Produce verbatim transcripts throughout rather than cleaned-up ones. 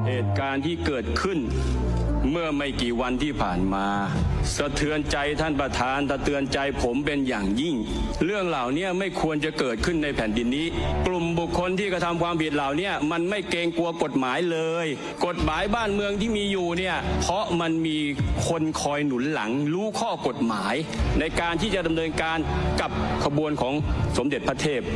เหตุการณ์ที่เกิดขึ้นเมื่อไม่กี่วันที่ผ่านมาสะเทือนใจท่านประธานสะเทือนใจผมเป็นอย่างยิ่งเรื่องเหล่านี้ไม่ควรจะเกิดขึ้นในแผ่นดินนี้กลุ่มบุคคลที่กระทำความผิดเหล่านี้มันไม่เกรงกลัวกฎหมายเลยกฎหมายบ้านเมืองที่มีอยู่เนี่ยเพราะมันมีคนคอยหนุนหลังรู้ข้อกฎหมายในการที่จะดำเนินการกับขบวนของสมเด็จพระเทพ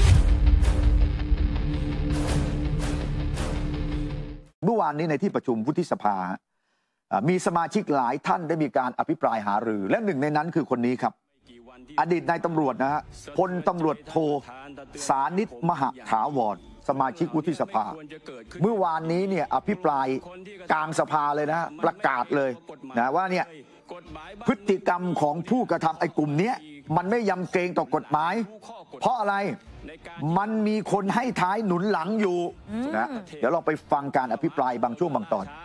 เมื่อวานนี้ในที่ประชุมวุฒิสภามีสมาชิกหลายท่านได้มีการอภิปรายหารือและหนึ่งในนั้นคือคนนี้ครับอดีตนายตำรวจนะฮะพลตำรวจโทสานิชมหถาวรสมาชิกวุฒิสภาเมื่อวานนี้เนี่ยอภิปรายกลางสภาเลยนะประกาศเลยนะว่าเนี่ยพฤติกรรมของผู้กระทำไอ้กลุ่มนี้มันไม่ยำเกรงต่อกฎหมายเพราะอะไรมันมีคนให้ท้ายหนุนหลังอยู่นะเดี๋ยวเราไปฟังการอภิปรายบางช่วงบางตอน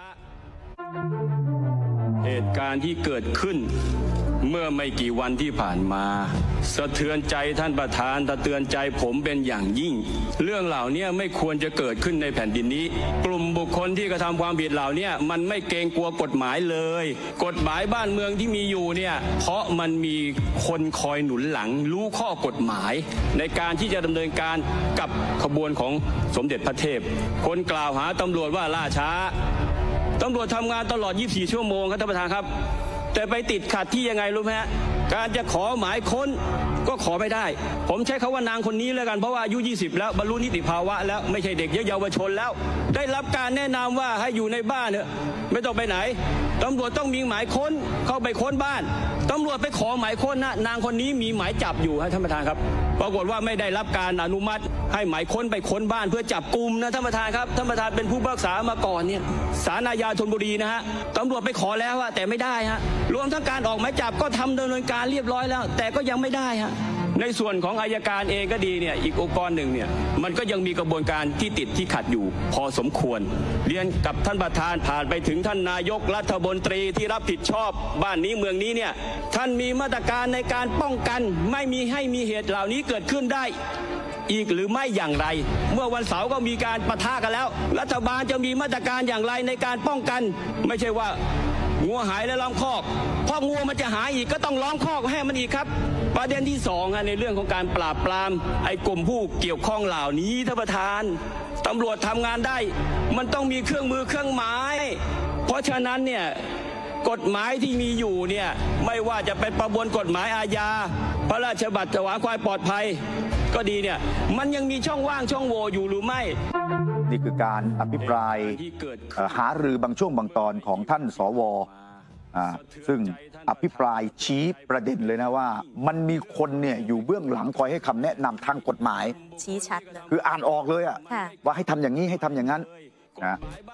เหตุการณ์ที่เกิดขึ้นเมื่อไม่กี่วันที่ผ่านมาสะเทือนใจท่านประธานสะเทือนใจผมเป็นอย่างยิ่งเรื่องเหล่านี้ไม่ควรจะเกิดขึ้นในแผ่นดินนี้กลุ่มบุคคลที่กระทำความผิดเหล่านี้มันไม่เกรงกลัวกฎหมายเลยกฎหมายบ้านเมืองที่มีอยู่เนี่ยเพราะมันมีคนคอยหนุนหลังรู้ข้อกฎหมายในการที่จะดำเนินการกับขบวนของสมเด็จพระเทพคนกล่าวหาตำรวจว่าล่าช้าตำรวจทำงานตลอดยี่สิบสี่ชั่วโมงครับท่านประธานครับแต่ไปติดขัดที่ยังไงรู้ไหมฮะการจะขอหมายค้นก็ขอไม่ได้ผมใช้คำว่านางคนนี้แล้วกันเพราะว่าอายุยี่สิบแล้วบรรลุนิติภาวะแล้วไม่ใช่เด็กเยาวชนแล้วได้รับการแนะนำว่าให้อยู่ในบ้านเถอะไม่ต้องไปไหนตำรวจต้องมีหมายค้นเข้าไปค้นบ้านตำรวจไปขอหมายค้นนะนางคนนี้มีหมายจับอยู่ฮะท่านประธานครับปรากฏว่าไม่ได้รับการอนุมัติให้หมายค้นไปค้นบ้านเพื่อจับกุมนะท่านประธานครับท่านประธานเป็นผู้พิพากษามาก่อนเนี่ยศาลอาญาธนบุรีนะฮะตำรวจไปขอแล้วอะแต่ไม่ได้ฮะรวมทั้งการออกหมายจับก็ทำดำเนินการเรียบร้อยแล้วแต่ก็ยังไม่ได้ฮะในส่วนของอัยการเองก็ดีเนี่ยอีกองค์กรหนึ่งเนี่ยมันก็ยังมีกระบวนการที่ติดที่ขัดอยู่พอสมควรเรียนกับท่านประธานผ่านไปถึงท่านนายกรัฐมนตรีที่รับผิดชอบบ้านนี้เมืองนี้เนี่ยท่านมีมาตรการในการป้องกันไม่มีให้มีเหตุเหล่านี้เกิดขึ้นได้อีกหรือไม่อย่างไรเมื่อวันเสาร์ก็มีการปะทะกันแล้วรัฐบาลจะมีมาตรการอย่างไรในการป้องกันไม่ใช่ว่างัวหายแล้วล้อมคอกพองัวมันจะหายอีกก็ต้องล้อมคอกให้มันอีกครับประเด็นที่สองในเรื่องของการปราบปรามไอ้กลุ่มผู้เกี่ยวข้องเหล่านี้ท่านประธานตำรวจทำงานได้มันต้องมีเครื่องมือเครื่องหมายเพราะฉะนั้นเนี่ยกฎหมายที่มีอยู่เนี่ยไม่ว่าจะเป็นประมวลกฎหมายอาญาพระราชบัญญัติถวายความปลอดภัยก็ดีเนี่ยมันยังมีช่องว่างช่องโหว่อยู่หรือไม่นี่คือการอภิปรายหารือบางช่วงบางตอนของท่านสวซึ่งอภิปรายชี้ประเด็นเลยนะว่ามันมีคนเนี่ยอยู่เบื้องหลังคอยให้คำแนะนำทางกฎหมายชี้ชัดเลยคืออ่านออกเลยอะว่าให้ทำอย่างนี้ให้ทำอย่างนั้นนะ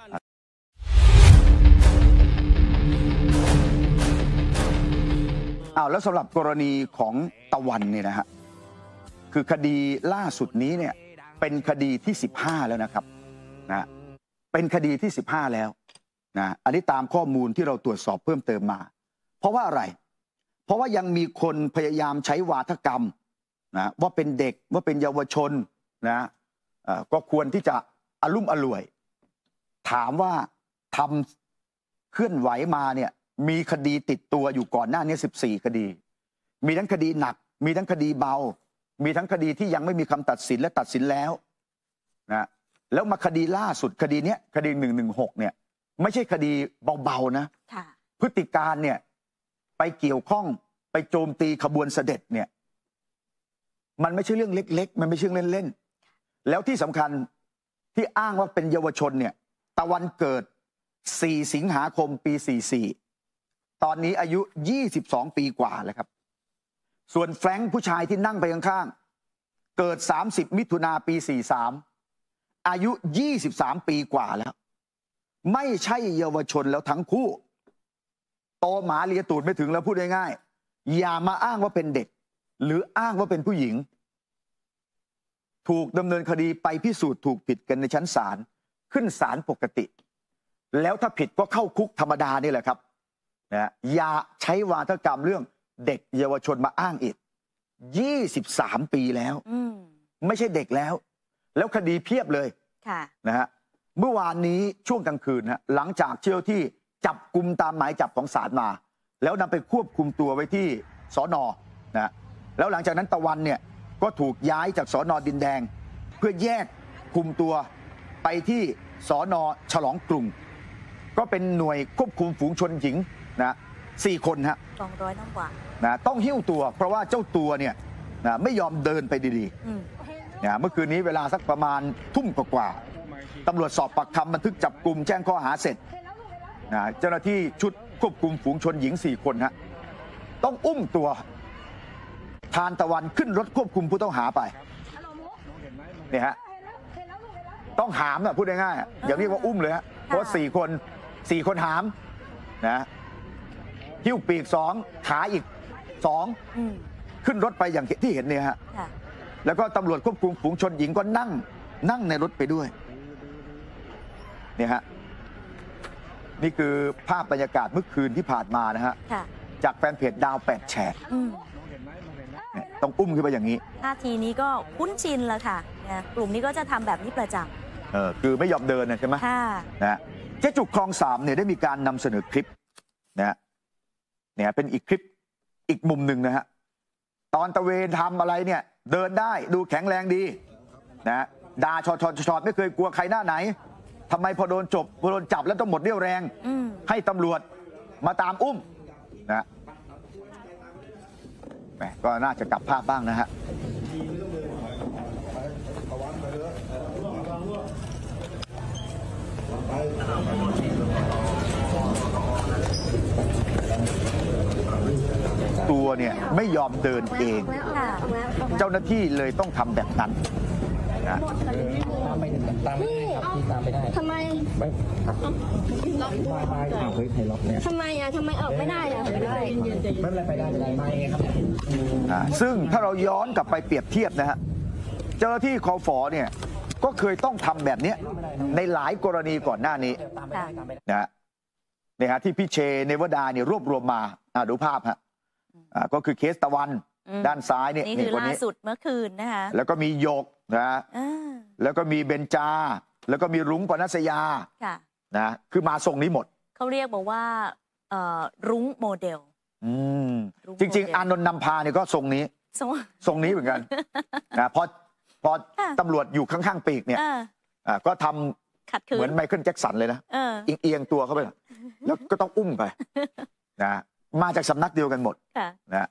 อ้าวแล้วสำหรับกรณีของตะวันเนี่ยนะฮะคือคดีล่าสุดนี้เนี่ยเป็นคดีที่สิบห้าแล้วนะครับนะเป็นคดีที่สิบห้าแล้วนะอันนี้ตามข้อมูลที่เราตรวจสอบเพิ่มเติมมาเพราะว่าอะไรเพราะว่ายังมีคนพยายามใช้วาทกรรมนะว่าเป็นเด็กว่าเป็นเยาวชนนะก็ควรที่จะอลุ่มอล่วยถามว่าทำเคลื่อนไหวมาเนี่ยมีคดีติดตัวอยู่ก่อนหน้านี้สิบสี่คดีมีทั้งคดีหนักมีทั้งคดีเบามีทั้งคดีที่ยังไม่มีคำตัดสินและตัดสินแล้วนะแล้วมาคดีล่าสุดคดีนี้คดีหนึ่งหนึ่งหกเนี่ยไม่ใช่คดีเบาๆนะพฤติการเนี่ยไปเกี่ยวข้องไปโจมตีขบวนเสด็จเนี่ยมันไม่ใช่เรื่องเล็กๆมันไม่ใช่เรื่องเล่นๆแล้วที่สำคัญที่อ้างว่าเป็นเยาวชนเนี่ยตะวันเกิดสี่สิงหาคมปีสี่สี่ตอนนี้อายุยี่สิบสองปีกว่าแล้วครับส่วนแฟรงค์ผู้ชายที่นั่งไปข้างๆเกิดสามสิบมิถุนาปีสี่สามอายุยี่สิบสามปีกว่าแล้วไม่ใช่เยาวชนแล้วทั้งคู่โตหมาเลียตูดไม่ถึงแล้วพูดง่ายๆอย่ามาอ้างว่าเป็นเด็กหรืออ้างว่าเป็นผู้หญิงถูกดำเนินคดีไปพิสูจน์ถูกผิดกันในชั้นศาลขึ้นศาลปกติแล้วถ้าผิดก็เข้าคุกธรรมดานี่แหละครับนะอย่าใช้วาทกรรมเรื่องเด็กเยาวชนมาอ้างอีกยี่สิบสามปีแล้วไม่ใช่เด็กแล้วแล้วคดีเพียบเลยนะฮะเมื่อวานนี้ช่วงกลางคืนฮะหลังจากเจ้าที่จับกุมตามหมายจับของศาลมาแล้วนำไปควบคุมตัวไว้ที่สน.นะแล้วหลังจากนั้นตะวันเนี่ยก็ถูกย้ายจากสน.ดินแดงเพื่อแยกคุมตัวไปที่สน.ฉลองกรุงก็เป็นหน่วยควบคุมฝูงชนหญิงนะสี่คนฮะสองร้อยน้ำกว่านะต้องหิ้วตัวเพราะว่าเจ้าตัวเนี่ยนะไม่ยอมเดินไปดีๆนะเมื่อคืนนี้เวลาสักประมาณทุ่มกว่าตำรวจสอบปากคำบันทึกจับกลุ่มแจ้งข้อหาเสร็จนะเจ้าหน้าที่ชุดควบคุมฝูงชนหญิงสี่คนฮะต้องอุ้มตัวทานตะวันขึ้นรถควบคุมผู้ต้องหาไปเนี่ยฮะต้องหามนะพูดง่ายๆอย่าเรียกว่าอุ้มเลยฮะเพราะสี่คนสี่คนหามนะหิ้วปีกสองขาอีกสองขึ้นรถไปอย่างที่เห็นเนี่ยฮะแล้วก็ตำรวจควบคุมฝูงชนหญิงก็นั่งนั่งในรถไปด้วยเนี่ยฮะนี่คือภาพบรรยากาศเมื่อคืนที่ผ่านมานะฮะจากแฟนเพจดาวแปดแฉกต้องอุ้มขึ้นไปอย่างนี้ท่าทีนี้ก็คุ้นชินแล้วค่ะกลุ่มนี้ก็จะทำแบบนี้ประจำเออคือไม่ยอมเดินนะใช่ไหมนะเจ๊จุกคลองสามเนี่ยได้มีการนำเสนอคลิปนะเนี่ยเป็นอีกคลิปอีกมุมหนึ่งนะฮะตอนตะเวนทำอะไรเนี่ยเดินได้ดูแข็งแรงดีนะด่าชอดชอดชอดไม่เคยกลัวใครหน้าไหนทำไมพอโดนจบพอโดนจับแล้วต้องหมดเรี่ยวแรงให้ตำรวจมาตามอุ้มนะแหมก็น่าจะกลับภาพบ้างนะฮะตัวเนี่ยไม่ยอมเดินเองเจ้าหน้าที่เลยต้องทำแบบนั้นนะตามไปตามไม่ได้ครับที่ตามไปได้ทำไมไม่ล็อกเฮ้ยใครล็อกเนี่ยทำไมอ่ะทำไมออกไม่ได้อ่ะไม่ได้ไม่เป็นไรไปได้ไปได้ไม่ครับซึ่งถ้าเราย้อนกลับไปเปรียบเทียบนะฮะเจ้าหน้าที่คฝ.เนี่ยก็เคยต้องทำแบบนี้ในหลายกรณีก่อนหน้านี้นะเนี่ยฮะที่พี่เชเนวดาเนี่ยรวบรวมมาดูภาพฮะก็คือเคสตะวันด้านซ้ายเนี่ยนี่คือล่าสุดเมื่อคืนนะคะแล้วก็มีโยกนะแล้วก็มีเบนจาแล้วก็มีรุ้งปนัสยานะคือมาทรงนี้หมดเขาเรียกบอกว่ารุ้งโมเดลจริงๆอานนท์นำพาเนี่ยก็ทรงนี้ทรงนี้เหมือนกันนะพอพอตำรวจอยู่ข้างๆปีกเนี่ยก็ทำเหมือนไมเคิลแจ็คสันเลยนะเอียงตัวเข้าไปแล้วก็ต้องอุ้มไปนะมาจากสำนักเดียวกันหมดนะ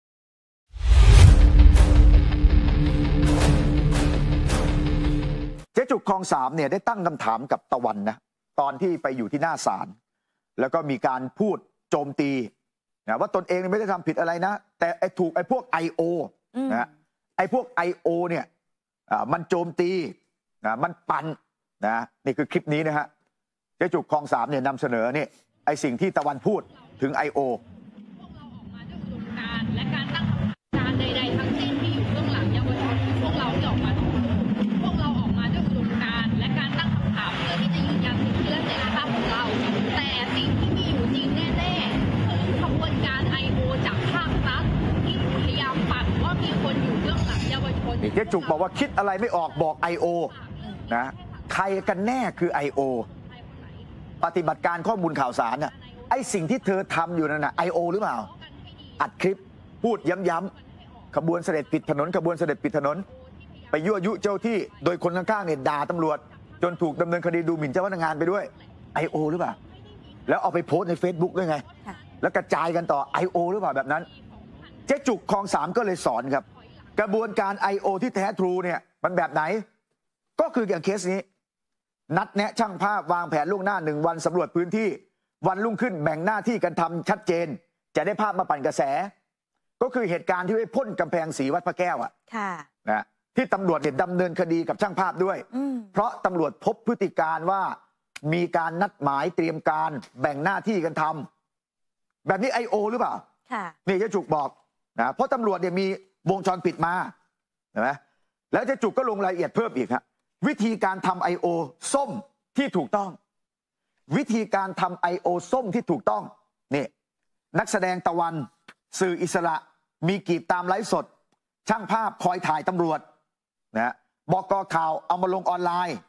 เจ๊จุกคลองสามเนี่ยได้ตั้งคำถามกับตะวันนะตอนที่ไปอยู่ที่หน้าศาลแล้วก็มีการพูดโจมตีนะว่าตนเองไม่ได้ทำผิดอะไรนะแต่ไอ้ถูกไอ้พวก ไอ โอ นะไอ้พวก ไอ โอ เนี่ยมันโจมตีนะมันปั่นนะนี่คือคลิปนี้นะฮะเจ๊จุกคลองสามเนี่ยนำเสนอเนี่ยไอ้สิ่งที่ตะวันพูดถึง ไอ โอและการตั้งการใดๆทั้งสิ้นที่อยู่เบื้องหลังเยาวชนพวกเราที่ออกมาพวกเราออกมาด้วยอุดมการณ์และการตั้งคำถามเพื่อที่จะยืนยันสิทธิและเสรีภาพของเราแต่สิ่งที่มีอยู่จริงแน่ๆคือขบวนการ ไอ โอ จากภาครัฐที่พยายามปั่นว่ามีคนอยู่เบื้องหลังเยาวชนเจ๊จุกบอกว่าคิดอะไรไม่ออกบอก ไอ โอ นะใครกันแน่คือ ไอ โอ ปฏิบัติการข้อมูลข่าวสารน่ะไอ้สิ่งที่เธอทำอยู่นั่นน่ะ ไอ โอ หรือเปล่าอัดคลิปพูดย้ำๆขบวนเสด็จปิดถนนขบวนเสด็จปิดถนนไปยั่วยุเจ้าที่โดยคนข้างๆเนี่ยด่าตำรวจจนถูกดำเนินคดีดูหมิ่นเจ้าพนักงานไปด้วย ไอ โอ หรือเปล่าแล้วเอาไปโพสต์ใน Facebook ด้วยไงแล้วกระจายกันต่อ ไอ โอ หรือเปล่าแบบนั้นเจ๊จุกคลองสามก็เลยสอนครับกระบวนการ ไอ โอ ที่แท้ทรูเนี่ยมันแบบไหนก็คืออย่างเคสนี้นัดแนะช่างภาพวางแผนล่วงหน้าหนึ่งวันสำรวจพื้นที่วันรุ่งขึ้นแบ่งหน้าที่กันทำชัดเจนจะได้ภาพมาปั่นกระแสก็คือเหตุการณ์ที่ไปพ่นกำแพงสีวัดพระแก้วอ่ะนะที่ตำรวจเนี่ยดำเนินคดีกับช่างภาพด้วยเพราะตำรวจพบพฤติการว่ามีการนัดหมายเตรียมการแบ่งหน้าที่กันทำแบบนี้ ไอ โอ หรือเปล่านี่เจ๊จุกบอกนะเพราะตำรวจเนี่ยมีวงจรปิดมาเห็นไหมแล้วเจ๊จุกก็ลงรายละเอียดเพิ่มอีกครับวิธีการทำ ไอ โอ ส้มที่ถูกต้องวิธีการทำ ไอ โอ ส้มที่ถูกต้องนี่นักแสดงตะวันสื่ออิสระมีกีบตามไลฟ์สดช่างภาพคอยถ่ายตำรวจนะบก.ข่าวเอามาลงออนไลน์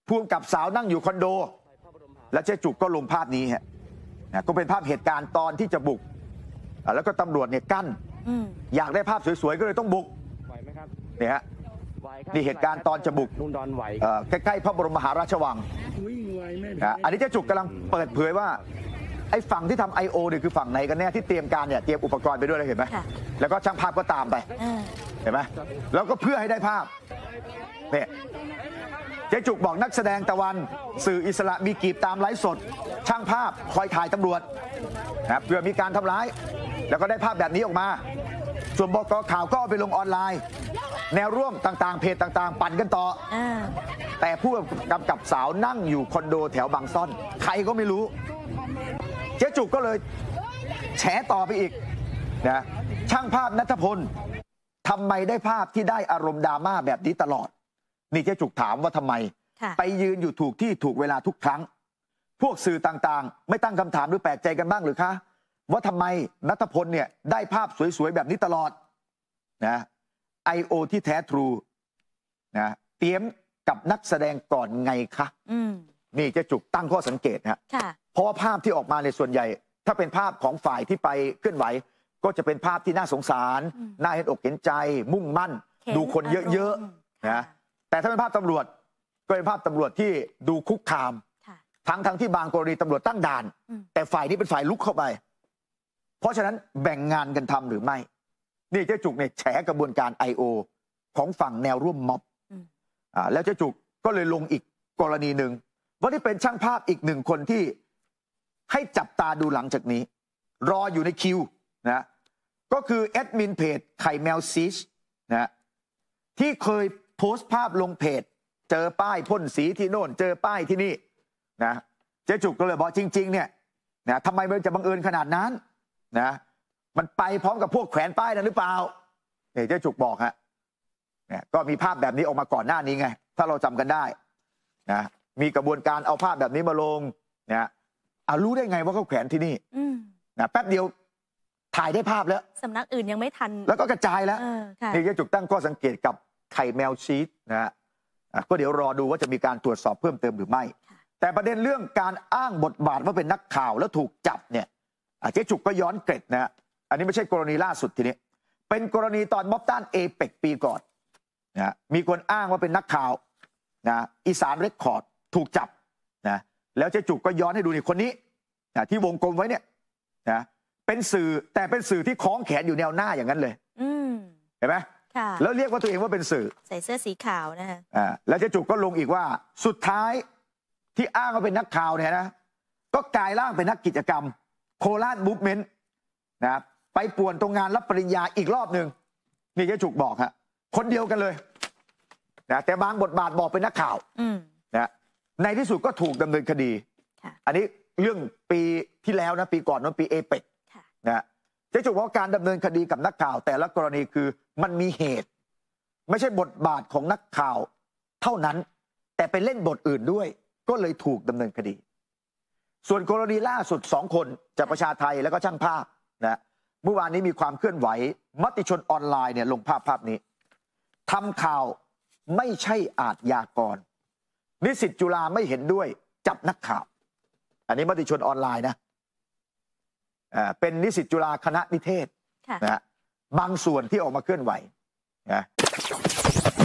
ผู้กำกับสาวนั่งอยู่คอนโดแล้วเจ๊จุกก็ลงภาพนี้ฮะก็เป็นภาพเหตุการณ์ตอนที่จะบุกแล้วก็ตำรวจเนี่ยกั้นอยากได้ภาพสวยๆก็เลยต้องบุกเนี่ยฮะนี่เหตุการณ์ตอนจะบุกใกล้ๆพระบรมมหาราชวังอันนี้เจ๊จุกกำลังเปิดเผยว่าไอ้ฝั่งที่ทำ ไอ โอ เนี่ยคือฝั่งไหนกันแน่ที่เตรียมการเนี่ยเตรียมอุปกรณ์ไปด้วยเลยเห็นไหมแล้วก็ช่างภาพก็ตามไปเห็นไหมแล้วก็เพื่อให้ได้ภาพเนี่ยเจ๊จุกบอกนักแสดงตะวันสื่ออิสระมีกีบตามไลฟ์สดช่างภาพคอยถ่ายตำรวจนะเพื่อมีการทำร้ายแล้วก็ได้ภาพแบบนี้ออกมาส่วนบก.ข่าวก็เอาไปลงออนไลน์แนวร่วมต่างๆเพจต่างๆปั่นกันต่อแต่ผู้กำกับสาวนั่งอยู่คอนโดแถวบางซ่อนใครก็ไม่รู้เจ๊จุกก็เลยแฉต่อไปอีกนะช่างภาพณัฐพลทำไมได้ภาพที่ได้อารมณ์ดราม่าแบบนี้ตลอดนี่เจ๊จุกถามว่าทำไมไปยืนอยู่ถูกที่ถูกเวลาทุกครั้งพวกสื่อต่างๆไม่ตั้งคำถามหรือแปลกใจกันบ้างหรือคะว่าทำไมณัฐพลเนี่ยได้ภาพสวยๆแบบนี้ตลอดนะ ไอ โอ ที่แท้ทรูนะเตรียมกับนักแสดงก่อนไงคะนี่เจ๊จุกตั้งข้อสังเกตฮะเพราะว่าภาพที่ออกมาในส่วนใหญ่ถ้าเป็นภาพของฝ่ายที่ไปเคลื่อนไหวก็จะเป็นภาพที่น่าสงสารน่าเห็นอกเห็นใจมุ่งมั่นดูคนเยอะๆนะแต่ถ้าเป็นภาพตำรวจก็เป็นภาพตำรวจที่ดูคุกคามทั้งทั้งที่บางกรณีตำรวจตั้งด่านแต่ฝ่ายนี้เป็นฝ่ายลุกเข้าไปเพราะฉะนั้นแบ่งงานกันทำหรือไม่นี่เจ๊จุกเนี่ยแฉกระบวนการ ไอ โอ ของฝั่งแนวร่วมม็อบอ่าแล้วเจ๊จุกก็เลยลงอีกกรณีหนึ่งว่าที่เป็นช่างภาพอีกหนึ่งคนที่ให้จับตาดูหลังจากนี้รออยู่ในคิวนะก็คือแอดมินเพจไข่แมวซีชนะที่เคยโพสต์ภาพลงเพจเจอป้ายพ่นสีที่โน่นเจอป้ายที่นี่นะเจ๊จุกก็เลยบอกจริงๆเนี่ยนะทำไมมันจะบังเอิญขนาดนั้นนะมันไปพร้อมกับพวกแขวนป้ายนั้นหรือเปล่าเนี่ยเจ๊จุกบอกฮะเนี่ยก็มีภาพแบบนี้ออกมาก่อนหน้านี้ไงถ้าเราจำกันได้นะมีกระบวนการเอาภาพแบบนี้มาลงนะเอารู้ได้ไงว่าเขาแขวนที่นี่นะแป๊บเดียวถ่ายได้ภาพแล้วสำนักอื่นยังไม่ทันแล้วก็กระจายแล้วนี่เจ๊จุกตั้งข้อสังเกตกับไข่แมวชีสนะฮะก็เดี๋ยวรอดูว่าจะมีการตรวจสอบเพิ่มเติมหรือไม่แต่ประเด็นเรื่องการอ้างบทบาทว่าเป็นนักข่าวแล้วถูกจับเนี่ยเจ๊จุกก็ย้อนเกร็ดนะฮะอันนี้ไม่ใช่กรณีล่าสุดทีนี้เป็นกรณีตอนม็อบต้านเอเปกปีก่อนนะมีคนอ้างว่าเป็นนักข่าวนะอีสานเรคคอร์ดถูกจับนะแล้วเจ๊จุกก็ย้อนให้ดูนี่คนนี้นะที่วงกลมไว้เนี่ยนะเป็นสื่อแต่เป็นสื่อที่คล้องแขนอยู่แนวหน้าอย่างนั้นเลยเห็นไหมแล้วเรียกว่าตัวเองว่าเป็นสื่อใส่เสื้อสีขาวนะฮะอ่าแล้วเจ๊จุกก็ลงอีกว่าสุดท้ายที่อ้างว่าเป็นนักข่าวเนี่ยนะก็กลายร่างเป็นนักกิจกรรมโคราชมูฟเมนต์นะไปป่วนตรงงานรับปริญญาอีกรอบหนึ่งนี่เจ๊จุกบอกฮะคนเดียวกันเลยนะแต่บางบทบาทบอกเป็นนักข่าวนะในที่สุดก็ถูกดำเนินคดีอันนี้เรื่องปีที่แล้วนะปีก่อนนั้นปีเอเปกนะเจ๊จุกว่าการดำเนินคดีกับนักข่าวแต่ละกรณีคือมันมีเหตุไม่ใช่บทบาทของนักข่าวเท่านั้นแต่ไปเล่นบทอื่นด้วยก็เลยถูกดำเนินคดีส่วนกรณีล่าสุดสองคนจากประชาไทยแล้วก็ช่างภาพนะเมื่อวานนี้มีความเคลื่อนไหวมติชนออนไลน์เนี่ยลงภาพภาพนี้ทำข่าวไม่ใช่อาชญากรนิสิตจุฬาไม่เห็นด้วยจับนักข่าวอันนี้มติชนออนไลน์นะอ่าเป็นนิสิตจุฬาคณะนิเทศนะบางส่วนที่ออกมาเคลื่อนไหวนะ